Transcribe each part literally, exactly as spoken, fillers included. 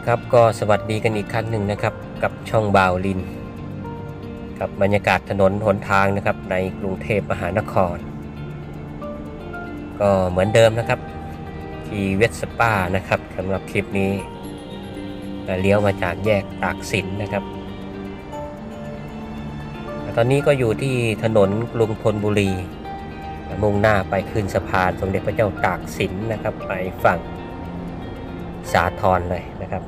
ครับก็สวัสดีกันอีกครั้งหนึ่งนะครับกับช่องบ่าวลินกับบรรยากาศถนนหนทางนะครับในกรุงเทพมหานครก็เหมือนเดิมนะครับที่เวสป้านะครับสำหรับคลิปนี้เลี้ยวมาจากแยกตากสินนะครับตอนนี้ก็อยู่ที่ถนนกรุงธนบุรีมุ่งหน้าไปขึ้นสะพานสมเด็จพระเจ้าตากสินนะครับไปฝั่งสาทรเลยนะครับ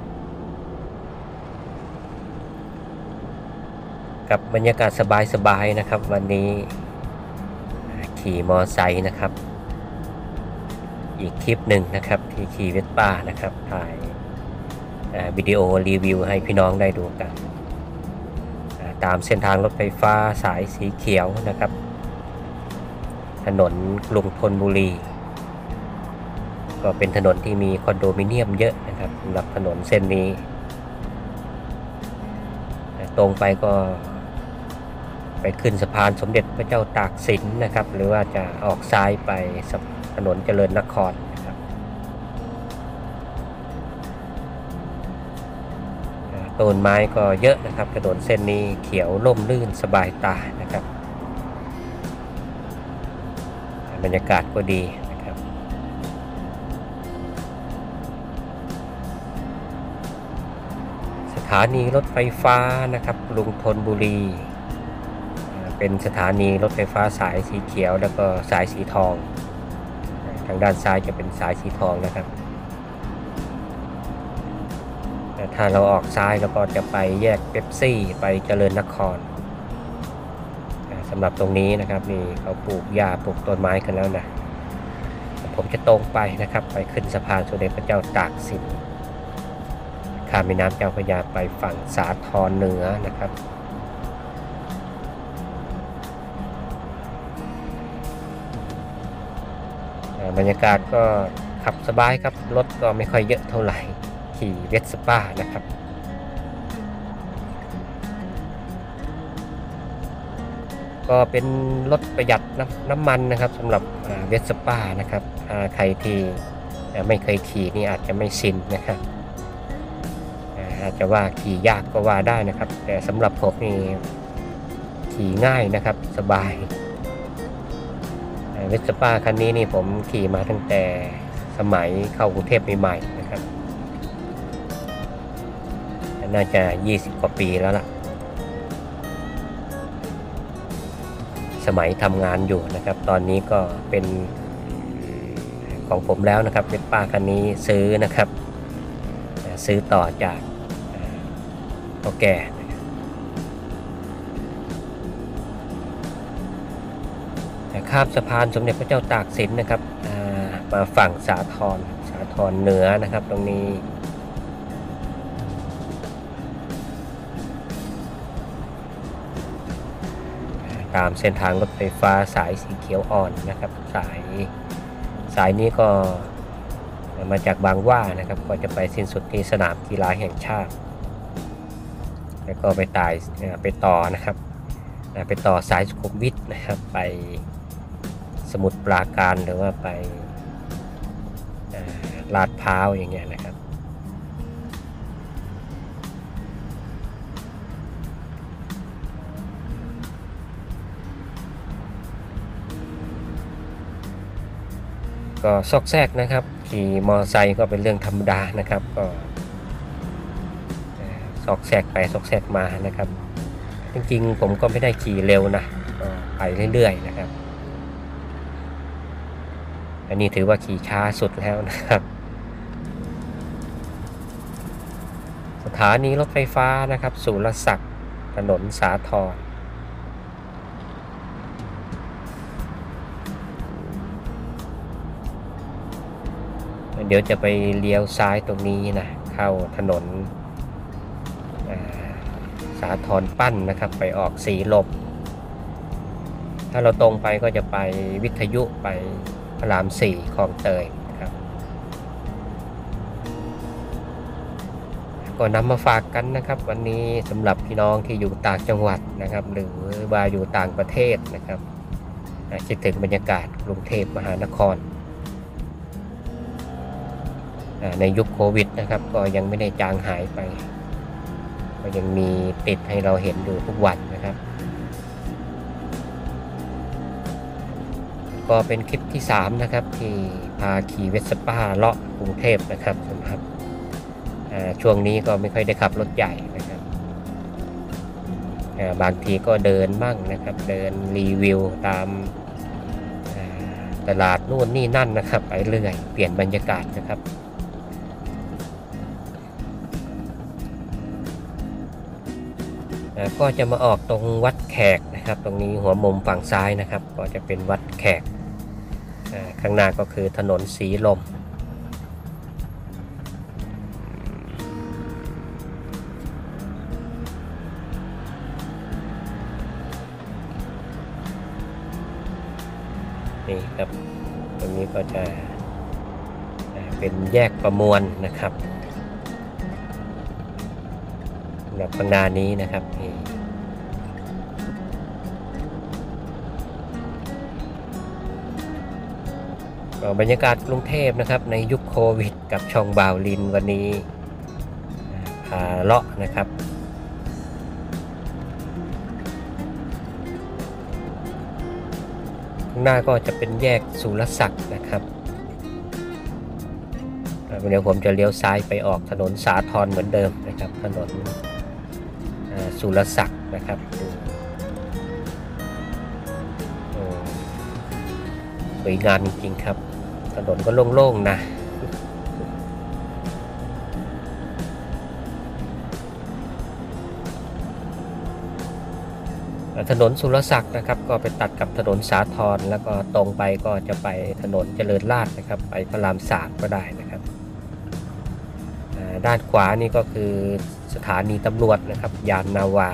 กับบรรยากาศสบายๆนะครับวันนี้ขี่มอไซค์นะครับอีกคลิปหนึ่งนะครับที่ขี่เวสป้านะครับถ่ายวิดีโอรีวิวให้พี่น้องได้ดูกันตามเส้นทางรถไฟฟ้าสายสีเขียวนะครับถนนกรุงธนบุรีก็เป็นถนนที่มีคอนโดมิเนียมเยอะนะครับสำหรับถนนเส้นนี้ตรงไปก็ไปขึ้นสะพานสมเด็จพระเจ้าตากสินนะครับหรือว่าจะออกซ้ายไปถนนเจริญนครนะครับต้นไม้ก็เยอะนะครับถนนเส้นนี้เขียวร่มรื่นสบายตานะครับบรรยากาศก็ดีนะครับสถานีรถไฟฟ้านะครับกรุงธนบุรีเป็นสถานีรถไฟฟ้าสายสีเขียวแล้วก็สายสีทองทางด้านซ้ายจะเป็นสายสีทองนะครับถ้าเราออกซ้ายแล้วก็จะไปแยกเป๊ปซี่ไปเจริญนครสำหรับตรงนี้นะครับนี่เขาปลูกหญ้าปลูกต้นไม้กันแล้วนะผมจะตรงไปนะครับไปขึ้นสะพานสมเด็จพระเจ้าตากสินข้ามแม่น้ำเจ้าพระยาไปฝั่งสาทรเหนือนะครับบรรยากาศก็ขับสบายครับรถก็ไม่ค่อยเยอะเท่าไหร่ขี่เวสป้านะครับก็เป็นรถประหยัดน้ำน้ำมันนะครับสำหรับเวสป้านะครับใครที่ไม่เคยขี่นี่อาจจะไม่ชินนะครับอาจจะว่าขี่ยากก็ว่าได้นะครับแต่สำหรับผมนี่ขี่ง่ายนะครับสบายเวสป้าคันนี้นี่ผมขี่มาตั้งแต่สมัยเข้ากรุงเทพใหม่ๆนะครับน่าจะยี่สิบกว่าปีแล้วล่ะสมัยทำงานอยู่นะครับตอนนี้ก็เป็นของผมแล้วนะครับเวสป้าคันนี้ซื้อนะครับซื้อต่อจากพ่อแก่ข้ามสะพานสมเด็จพระเจ้าตากสินนะครับมาฝั่งสาทรสาทรเหนือนะครับตรงนี้ตามเส้นทางรถไฟฟ้าสายสีเขียวอ่อนนะครับสายสายนี้ก็มาจากบางหว่านะครับก็จะไปสิ้นสุดที่สนามกีฬาแห่งชาติแล้วก็ไปตายไปต่อนะครับไปต่อสายสุขุมวิทนะครับไปสมุทรปราการหรือว่าไปลาดพร้าวอย่างเงี้ยนะครับก็ซอกแซกนะครับขี่มอเตอร์ไซค์ก็เป็นเรื่องธรรมดานะครับก็ซอกแซกไปซอกแซกมานะครับจริงๆผมก็ไม่ได้ขี่เร็วนะก็ไปเรื่อยๆนะครับอันนี้ถือว่าขี่ช้าสุดแล้วนะครับสถานีรถไฟฟ้านะครับสุรศักดิ์ถนนสาทรเดี๋ยวจะไปเลี้ยวซ้ายตรงนี้นะเข้าถนนสาทรปั้นนะครับไปออกสีลมถ้าเราตรงไปก็จะไปวิทยุไปพระรามสี่คลองเตยนะครับก็นำมาฝากกันนะครับวันนี้สำหรับพี่น้องที่อยู่ต่างจังหวัดนะครับหรือว่าอยู่ต่างประเทศนะครับคิดถึงบรรยากาศกรุงเทพมหานครในยุคโควิดนะครับก็ยังไม่ได้จางหายไปก็ยังมีติดให้เราเห็นอยู่ทุกวันนะครับก็เป็นคลิปที่สามนะครับที่พาขี่เวสป้าเลาะกรุงเทพนะครับสำหรับช่วงนี้ก็ไม่ค่อยได้ขับรถใหญ่นะครับบางทีก็เดินมั่งนะครับเดินรีวิวตามตลาดนู่นนี่นั่นนะครับไปเรื่อยเปลี่ยนบรรยากาศนะครับก็จะมาออกตรงวัดแขกนะครับตรงนี้หัวมุมฝั่งซ้ายนะครับก็จะเป็นวัดแขกข้างหน้าก็คือถนนสีลมนี่ครับตรงนี้ก็จะเป็นแยกประมวลนะครับแบบข้างหน้านี้นะครับนี่บรรยากาศกรุงเทพนะครับในยุคโควิดกับช่องบ่าวลินวันนี้พาเลาะนะครับข้างหน้าก็จะเป็นแยกสุรศักดิ์นะครับเดี๋ยวผมจะเลี้ยวซ้ายไปออกถนนสาทรเหมือนเดิมนะครับถนนสุรศักดิ์นะครับสวยงามจริงๆครับถนนก็โล่งๆนะถนนสุรศักดิ์นะครับก็ไปตัดกับถนนสาทรแล้วก็ตรงไปก็จะไปถนนเจริญราษฎร์นะครับไปพระรามสามก็ได้นะครับด้านขวานี่ก็คือสถานีตำรวจนะครับยานนาวา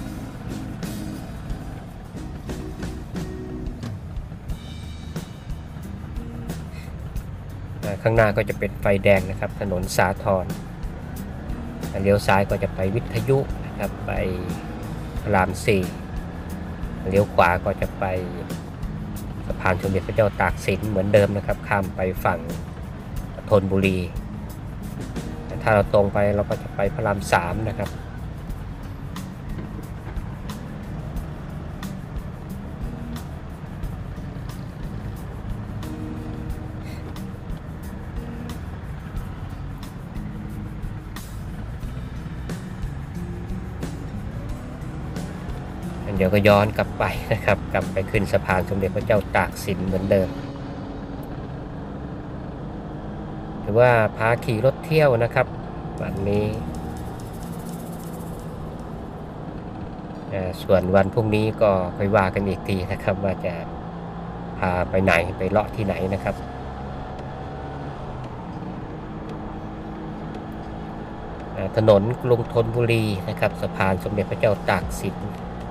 ข้างหน้าก็จะเป็นไฟแดงนะครับถนนสาทรเลี้ยวซ้ายก็จะไปวิทยุนะครับไปพระรามสี่เลี้ยวขวาก็จะไปสะพานสมเด็จพระเจ้าตากสินเหมือนเดิมนะครับข้ามไปฝั่งธนบุรีถ้าเราตรงไปเราก็จะไปพระรามสามนะครับเดี๋ยวก็ย้อนกลับไปนะครับกลับไปขึ้นสะพานสมเด็จพระเจ้าตากสินเหมือนเดิมถือว่าพาขี่รถเที่ยวนะครับวันนี้ส่วนวันพรุ่งนี้ก็ค่อยว่ากันอีกทีนะครับว่าจะพาไปไหนไปเลาะที่ไหนนะครับถนนกรุงธนบุรีนะครับสะพานสมเด็จพระเจ้าตากสิน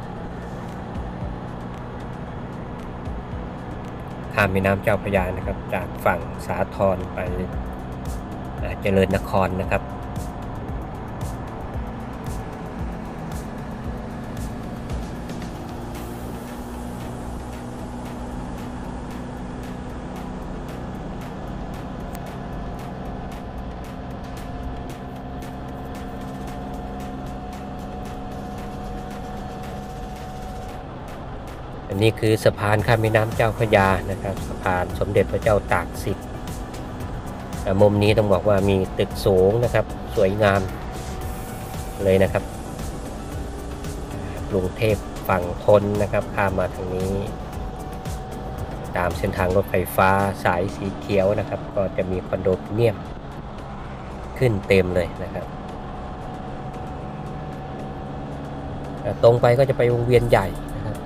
ข้ามแม่น้ำเจ้าพระยานะครับจากฝั่งสาทรไปเจริญนครนะครับอันนี้คือสะพานข้ามแม่น้ำเจ้าพระยานะครับสะพานสมเด็จพระเจ้าตากสินมุมนี้ต้องบอกว่ามีตึกสูงนะครับสวยงามเลยนะครับกรุงเทพฝั่งทนนะครับข้ามมาทางนี้ตามเส้นทางรถไฟฟ้าสายสีเขียวนะครับก็จะมีคอนโดมิเนียมขึ้นเต็มเลยนะครับตรงไปก็จะไปวงเวียนใหญ่นะครับ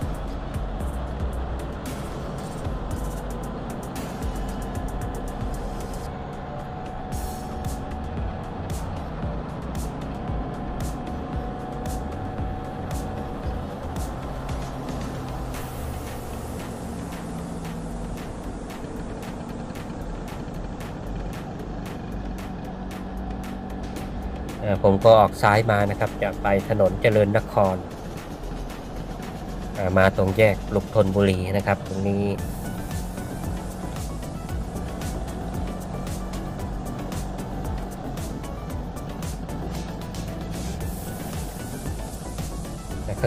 ผมก็ออกซ้ายมานะครับจะไปถนนเจริญนครมาตรงแยกกรุงธนบุรีนะครับตรงนี้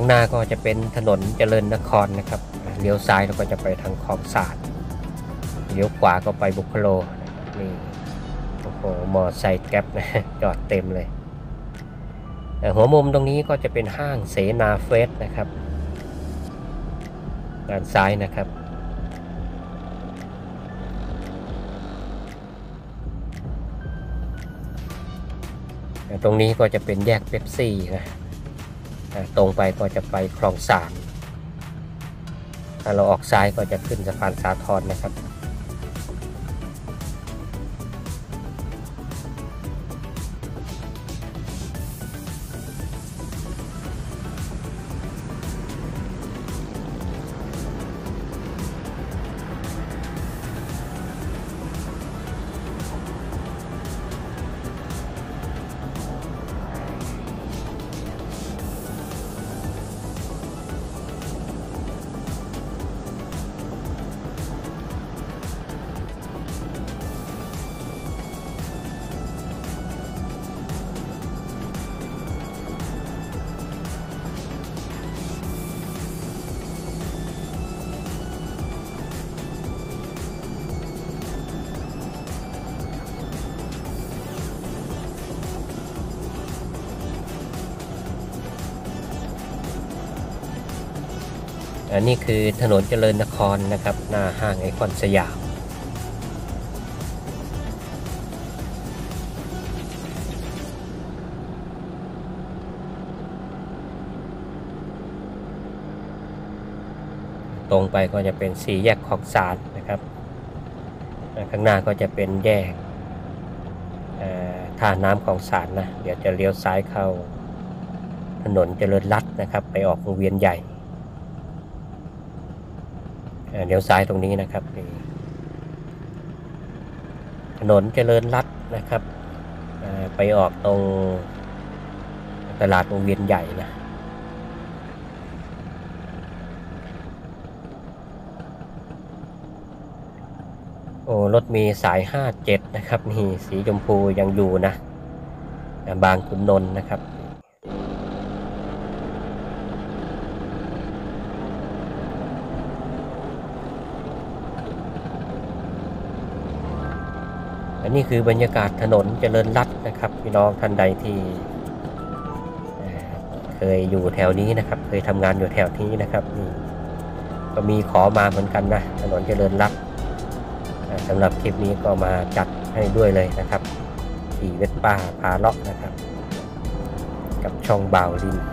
างหน้าก็จะเป็นถนนเจริญนครนะครับเลี้ยวซ้ายเราก็จะไปทางคลองสานเลี้ยวขวาก็ไปบุคโลนี่โอ้โหมอไซค์แก๊ปนะจอดเต็มเลยหัวมุมตรงนี้ก็จะเป็นห้างเสนาเฟสนะครับด้านซ้ายนะครับตรงนี้ก็จะเป็นแยกเป๊ปซี่นะตรงไปก็จะไปคลองสานถ้าเราออกซ้ายก็จะขึ้นสะพานสาทรนะครับอันนี้คือถนนเจริญนครนะครับหน้าห้างไอคอนสยามตรงไปก็จะเป็นสี่แยกคลองสานนะครับข้างหน้าก็จะเป็นแยกท่าน้ำคลองสานนะเดี๋ยวจะเลี้ยวซ้ายเข้าถนนเจริญรัตน์นะครับไปออกวงเวียนใหญ่เลี้ยวซ้ายตรงนี้นะครับถนนเจริญรัตน์นะครับไปออกตรงตลาดวงเวียนใหญ่นะโอ้รถมีสายห้าเจ็ดนะครับนี่สีชมพูยังอยู่นะบางขุนนนท์นะครับอันนี้คือบรรยากาศถนนเจริญรัตน์นะครับพี่น้องท่านใดที่เคยอยู่แถวนี้นะครับเคยทำงานอยู่แถวนี้นะครับนี่ก็มีขอมาเหมือนกันนะถนนเจริญรัตน์สำหรับคลิปนี้ก็มาจัดให้ด้วยเลยนะครับขี่เวสป้าพาเลาะนะครับกับช่องบ่าวลิน